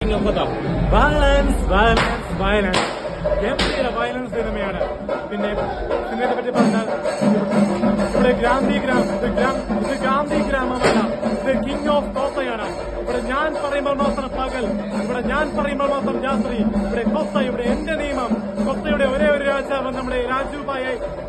Violence violence violence ഗംഭീര violence സിനിമയാണ്. പിന്നെ സിനിമയെ പറ്റി പറഞ്ഞാൽ ഇവിടെ ഗാന്ധി ഗ്രാമമല്ല, ഇത് കിങ് ഓഫ് കോത്തയാണ്. ഇവിടെ ഞാൻ പറയുമ്പോൾ മാത്രം പകൽ, ഇവിടെ ഞാൻ പറയുമ്പോൾ മാത്രം രാത്രി. ഇവിടെ കൊത്ത, ഇവിടെ എന്റെ നിയമം. കൊത്തയുടെ ഒരേ ഒരു രാജാവ് നമ്മുടെ രാജുഭായി